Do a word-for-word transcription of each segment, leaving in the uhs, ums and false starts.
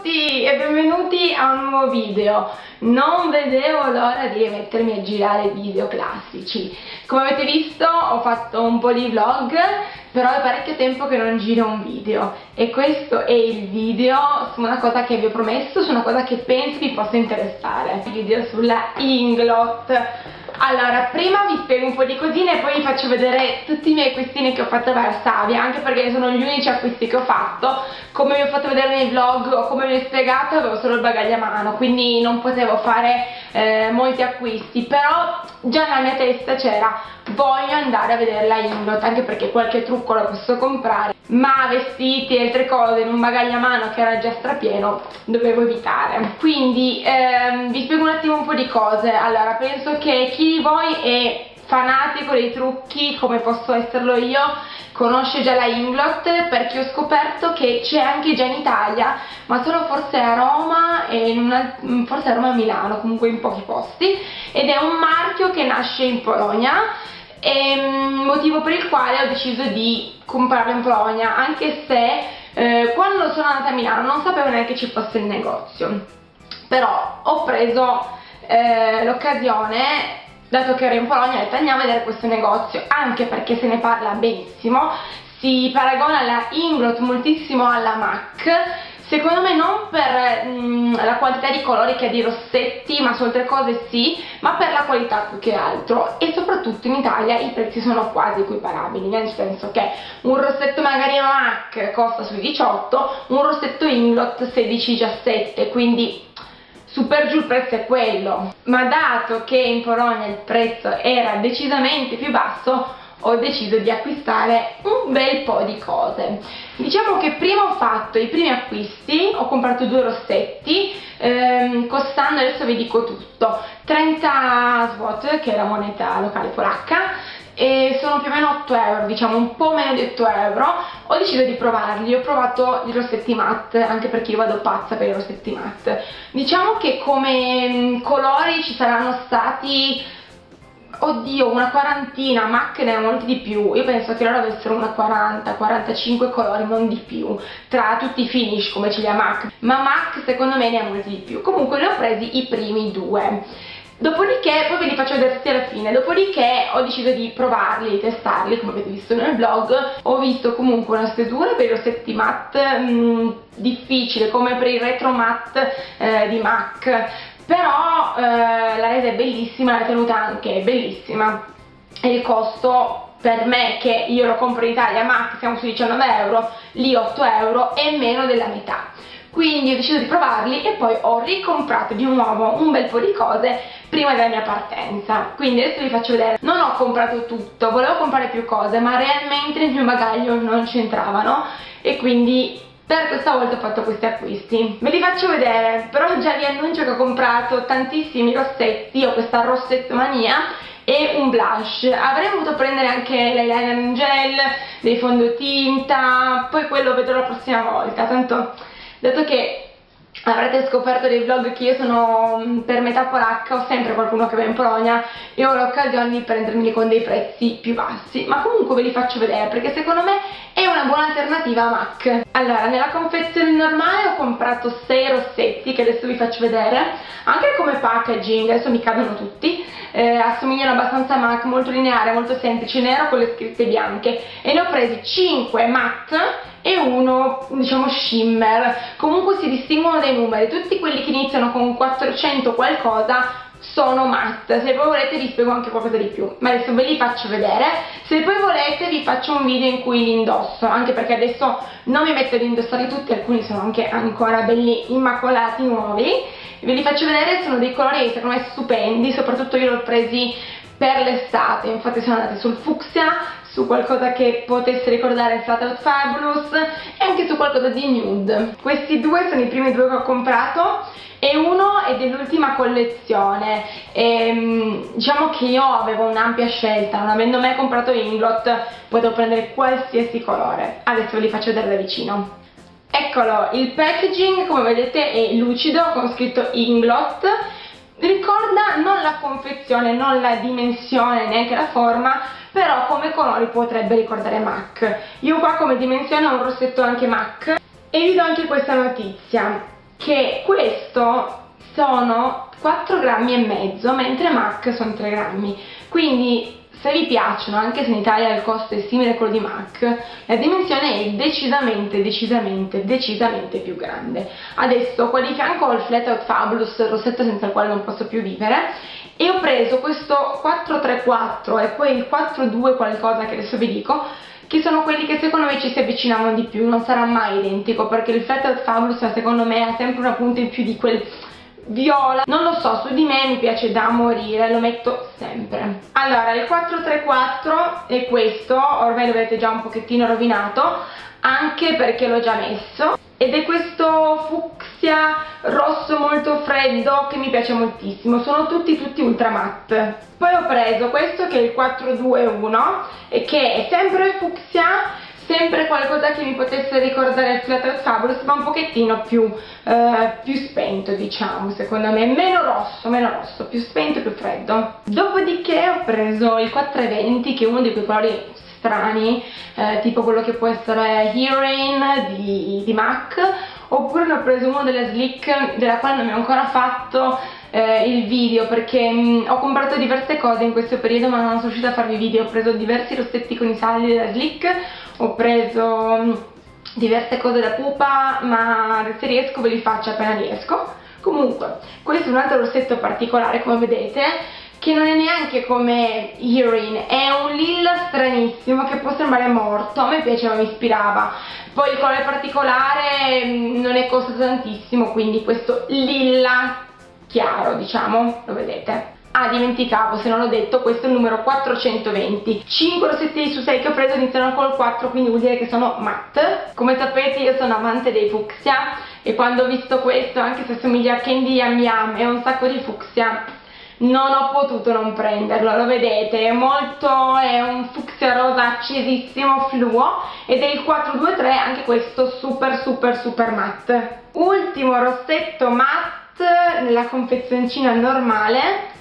tutti e benvenuti a un nuovo video. Non vedevo l'ora di rimettermi a girare video classici. Come avete visto ho fatto un po' di vlog, però è parecchio tempo che non giro un video e questo è il video su una cosa che vi ho promesso, su una cosa che penso vi possa interessare. Il video sulla Inglot. Allora, prima vi spiego un po' di cosine e poi vi faccio vedere tutti i miei acquistini che ho fatto a Varsavia, anche perché sono gli unici acquisti che ho fatto. Come vi ho fatto vedere nei vlog o come vi ho spiegato, avevo solo il bagaglio a mano, quindi non potevo fare eh, molti acquisti, però già nella mia testa c'era: voglio andare a vedere la Inglot, anche perché qualche trucco lo posso comprare, ma vestiti e altre cose in un bagaglio a mano che era già strapieno dovevo evitare. Quindi ehm, vi spiego un attimo un po' di cose. Allora, penso che chi di voi è fanatico dei trucchi come posso esserlo io conosce già la Inglot, perché ho scoperto che c'è anche già in Italia, ma solo forse a Roma e in una, forse a Roma e a Milano, comunque in pochi posti, ed è un marchio che nasce in Polonia, e motivo per il quale ho deciso di comprarlo in Polonia, anche se eh, quando sono andata a Milano non sapevo neanche ci fosse il negozio, però ho preso eh, l'occasione, dato che ero in Polonia, ho detto andiamo a vedere questo negozio, anche perché se ne parla benissimo, si paragona la Inglot moltissimo alla MAC, secondo me non per mh, la quantità di colori che ha di rossetti, ma su altre cose sì, ma per la qualità più che altro, e soprattutto in Italia i prezzi sono quasi equiparabili, nel senso che un rossetto magari MAC costa sui diciotto, un rossetto Inglot sedici diciassette, quindi su per giù il prezzo è quello. Ma dato che in Polonia il prezzo era decisamente più basso, ho deciso di acquistare un bel po' di cose. Diciamo che prima ho fatto i primi acquisti, ho comprato due rossetti ehm, costando, adesso vi dico tutto, trenta zloty, che è la moneta locale polacca, e sono più o meno otto euro, diciamo un po' meno di otto euro. Ho deciso di provarli, ho provato i rossetti matte, anche perché io vado pazza per i rossetti matte. Diciamo che come colori ci saranno stati, oddio, una quarantina, MAC ne ha molti di più, io penso che loro avessero una quaranta quarantacinque colori, non di più, tra tutti i finish come ce li ha MAC, ma MAC secondo me ne ha molti di più. Comunque ne ho presi i primi due. Dopodiché, poi ve li faccio vedere tutti alla fine, dopodiché ho deciso di provarli, di testarli, come avete visto nel vlog. Ho visto comunque una stesura per i rossetti matte mh, difficile, come per il retro matte eh, di MAC, però eh, la resa è bellissima, la tenuta anche è bellissima, e il costo per me, che io lo compro in Italia, MAC siamo su diciannove euro, lì otto euro, è meno della metà. Quindi ho deciso di provarli e poi ho ricomprato di nuovo un bel po' di cose prima della mia partenza. Quindi adesso vi faccio vedere. Non ho comprato tutto, volevo comprare più cose, ma realmente nel mio bagaglio non c'entravano, e quindi per questa volta ho fatto questi acquisti. Ve li faccio vedere, però già vi annuncio che ho comprato tantissimi rossetti, ho questa rossettomania, e un blush. Avrei voluto prendere anche l'eyeliner in gel, dei fondotinta, poi quello vedrò la prossima volta, tanto dato che avrete scoperto dei vlog che io sono per metà polacca, ho sempre qualcuno che va in Polonia e ho l'occasione di prendermeli con dei prezzi più bassi, ma comunque ve li faccio vedere perché secondo me è una buona alternativa a MAC. Allora, nella confezione normale ho comprato sei rossetti che adesso vi faccio vedere, anche come packaging, adesso mi cadono tutti, eh, assomigliano abbastanza a MAC, molto lineare, molto semplice, nero con le scritte bianche, e ne ho presi cinque matte e uno, diciamo, shimmer. Comunque si distinguono dai numeri, tutti quelli che iniziano con quattrocento qualcosa sono matte. Se poi volete vi spiego anche qualcosa di più, ma adesso ve li faccio vedere. Se poi volete vi faccio un video in cui li indosso, anche perché adesso non mi metto ad indossarli tutti, alcuni sono anche ancora belli immacolati, nuovi. Ve li faccio vedere, sono dei colori secondo me stupendi, soprattutto io li ho presi per l'estate, infatti sono andati sul fucsia, su qualcosa che potesse ricordare Flat Fabulous e anche su qualcosa di nude. Questi due sono i primi due che ho comprato e uno è dell'ultima collezione. E, diciamo che io avevo un'ampia scelta, non avendo mai comprato Inglot potevo prendere qualsiasi colore. Adesso ve li faccio vedere da vicino. Eccolo, il packaging come vedete è lucido con scritto Inglot. Ricorda non la confezione, non la dimensione, neanche la forma, però come colori potrebbe ricordare MAC. Io qua come dimensione ho un rossetto anche MAC, e vi do anche questa notizia: che questo sono quattro grammi e mezzo, mentre MAC sono tre grammi, quindi se vi piacciono, anche se in Italia il costo è simile a quello di MAC, la dimensione è decisamente, decisamente, decisamente più grande. Adesso qua di fianco ho il Flat Out Fabulous, il rossetto senza il quale non posso più vivere, e ho preso questo quattro tre quattro e poi il quattro due qualcosa che adesso vi dico, che sono quelli che secondo me ci si avvicinavano di più. Non sarà mai identico, perché il Flat Out Fabulous secondo me ha sempre una punta in più di quel viola, non lo so, su di me mi piace da morire, lo metto sempre. Allora, il quattro tre quattro è questo, ormai lo vedete già un pochettino rovinato, anche perché l'ho già messo, ed è questo fucsia rosso molto freddo che mi piace moltissimo. Sono tutti tutti ultra matte. Poi ho preso questo che è il quattro due uno e che è sempre fucsia, sempre qualcosa che mi potesse ricordare il Flat Out Fabulous, ma un pochettino più, eh, più spento, diciamo, secondo me, meno rosso, meno rosso, più spento e più freddo. Dopodiché ho preso il quattro venti, che è uno di quei colori strani, eh, tipo quello che può essere Heroin di, di MAC, oppure ne ho preso uno delle Slick, della quale non mi ho ancora fatto eh, il video, perché mh, ho comprato diverse cose in questo periodo ma non sono riuscita a farvi video. Ho preso diversi rossetti con i saldi della Slick, ho preso mh, diverse cose da pupa, ma se riesco ve li faccio appena riesco. Comunque, questo è un altro rossetto particolare, come vedete, che non è neanche come Heroin, è un lilla stranissimo che può sembrare morto. A me piaceva, mi ispirava. Poi il colore particolare non è costato tantissimo, quindi questo lilla chiaro, diciamo, lo vedete. Ah, dimenticavo, se non l'ho detto, questo è il numero quattrocentoventi. cinque rossetti su sei che ho preso iniziano col quattro, quindi vuol dire che sono matte. Come sapete io sono amante dei fucsia e quando ho visto questo, anche se somiglia a Candy Yam Yam e un sacco di fucsia, non ho potuto non prenderlo. Lo vedete, è molto, è un fucsia rosa accesissimo, fluo, ed è il quattro due tre, anche questo super super super matte. Ultimo rossetto matte nella confezioncina normale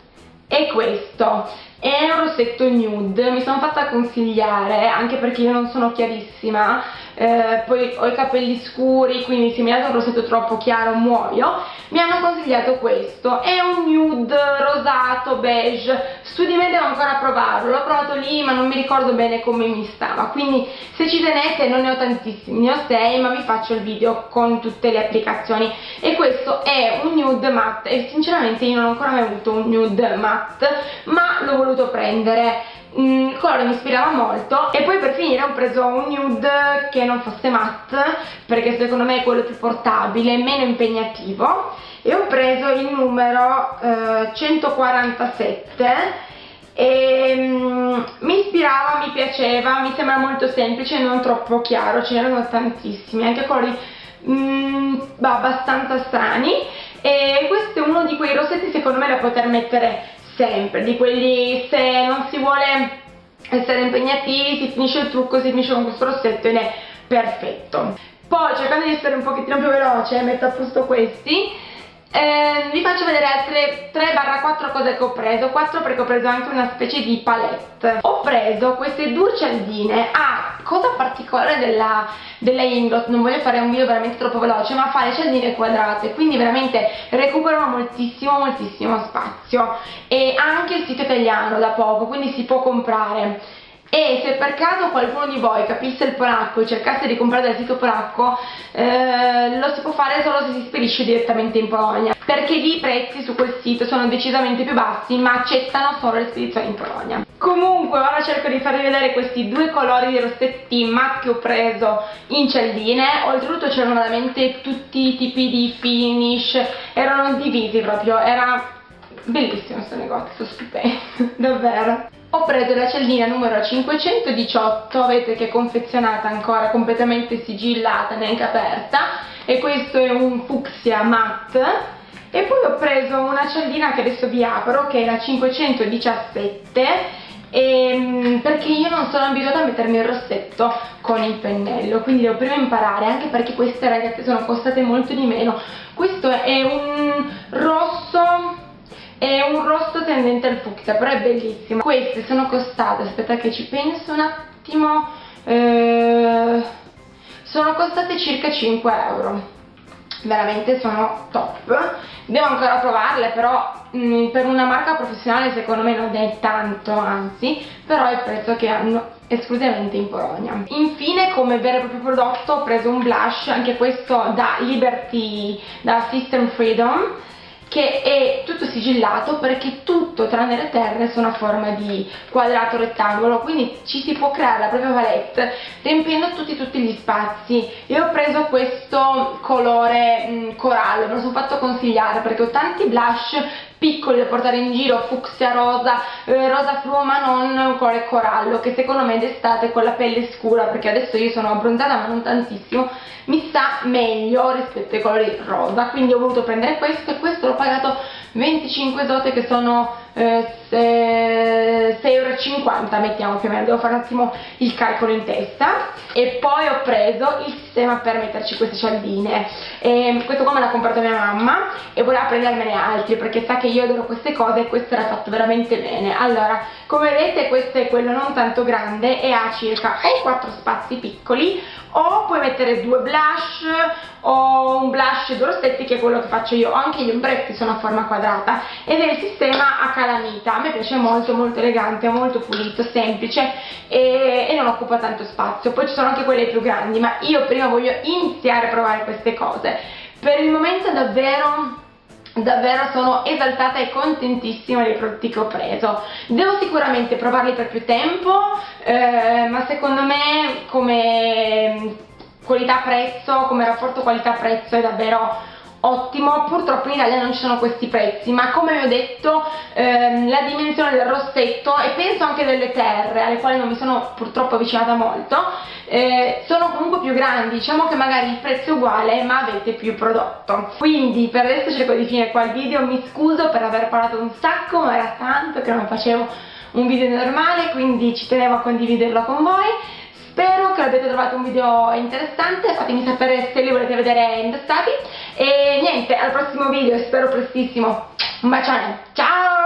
è questo, è un rossetto nude. Mi sono fatta consigliare, anche perché io non sono chiarissima, eh, poi ho i capelli scuri, quindi se mi date un rossetto troppo chiaro muoio. Mi hanno consigliato questo, è un nude rosato beige, su di me devo ancora provarlo, l'ho provato lì ma non mi ricordo bene come mi stava, quindi se ci tenete, non ne ho tantissimi, ne ho sei, ma vi faccio il video con tutte le applicazioni. E questo è un nude matte e sinceramente io non ho ancora mai avuto un nude matte, ma l'ho voluto prendere. Il colore mi ispirava molto. E poi per finire ho preso un nude che non fosse matte, perché secondo me è quello più portabile, meno impegnativo, e ho preso il numero eh, centoquarantasette e mm, mi ispirava, mi piaceva, mi sembra molto semplice, non troppo chiaro, ce n'erano tantissimi, anche colori mm, abbastanza strani, e questo è uno di quei rossetti secondo me da poter mettere sempre, di quelli se non si vuole essere impegnativi, si finisce il trucco, si finisce con questo rossetto ed è perfetto. Poi, cercando di essere un pochettino più veloce, metto a posto questi. Eh, vi faccio vedere altre tre quattro cose che ho preso. Quattro perché ho preso anche una specie di palette. Ho preso queste due cialdine. Ah, cosa particolare della, della Inglot, non voglio fare un video veramente troppo veloce, ma fa le cialdine quadrate, quindi veramente recuperano moltissimo moltissimo spazio, e anche il sito italiano da poco, quindi si può comprare. E se per caso qualcuno di voi capisse il polacco e cercasse di comprare dal sito polacco, eh, lo si può fare solo se si spedisce direttamente in Polonia, perché lì i prezzi su quel sito sono decisamente più bassi, ma accettano solo le spedizioni in Polonia. Comunque ora cerco di farvi vedere questi due colori di rossetti matte che ho preso in cialdine. Oltretutto c'erano veramente tutti i tipi di finish, erano divisi proprio, era bellissimo questo negozio, stupendo, davvero. Ho preso la cialdina numero cinquecentodiciotto, vedete che è confezionata ancora completamente sigillata, neanche aperta, e questo è un fucsia matte. E poi ho preso una cialdina che adesso vi apro, che è la cinquecentodiciassette, e, perché io non sono abituata a mettermi il rossetto con il pennello, quindi devo prima imparare, anche perché queste ragazze sono costate molto di meno. Questo è un rosso, è un rosso tendente al fucsia, però è bellissimo. Queste sono costate, aspetta che ci penso un attimo, eh, sono costate circa cinque euro. veramente sono top. Devo ancora provarle, però mh, per una marca professionale secondo me non è tanto, anzi, però è il prezzo che hanno esclusivamente in Polonia. Infine, come vero e proprio prodotto, ho preso un blush, anche questo da Liberty, da System Freedom, che è tutto sigillato perché tutto tranne le terre sono a forma di quadrato rettangolo, quindi ci si può creare la propria palette riempiendo tutti tutti gli spazi. Io ho preso questo colore mh, corallo, me lo sono fatto consigliare perché ho tanti blush piccoli da portare in giro, fucsia rosa, eh, rosa fluo, ma non un colore corallo, che secondo me d'estate con la pelle scura, perché adesso io sono abbronzata ma non tantissimo, mi sta meglio rispetto ai colori rosa, quindi ho voluto prendere questo, e questo l'ho pagato venticinque zloty, che sono eh, sei euro e cinquanta, mettiamo più o meno, devo fare un attimo il calcolo in testa. E poi ho preso il sistema per metterci queste cialdine, e questo qua me l'ha comprato mia mamma e voleva prendermene altri perché sa che io adoro queste cose, e questo era fatto veramente bene. Allora, come vedete, questo è quello non tanto grande e ha circa o quattro spazi piccoli, o puoi mettere due blush o un blush due rossetti, che è quello che faccio io. Anche gli ombretti sono a forma quadrata ed è il sistema a calamita. A me piace molto, molto elegante, molto pulito, semplice e, e non occupa tanto spazio. Poi ci sono anche quelle più grandi, ma io prima voglio iniziare a provare queste cose. Per il momento davvero davvero sono esaltata e contentissima dei prodotti che ho preso. Devo sicuramente provarli per più tempo, eh, ma secondo me come qualità-prezzo, come rapporto qualità-prezzo è davvero ottimo. Purtroppo in Italia non ci sono questi prezzi, ma come vi ho detto ehm, la dimensione del rossetto, e penso anche delle terre alle quali non mi sono purtroppo avvicinata molto, eh, sono comunque più grandi. Diciamo che magari il prezzo è uguale ma avete più prodotto. Quindi per adesso cerco di finire qua il video, mi scuso per aver parlato un sacco, ma era tanto che non facevo un video normale, quindi ci tenevo a condividerlo con voi. Spero che l'abbiate trovato un video interessante, fatemi sapere se li volete vedere indossati, e niente, al prossimo video, spero prestissimo. Un bacione, ciao!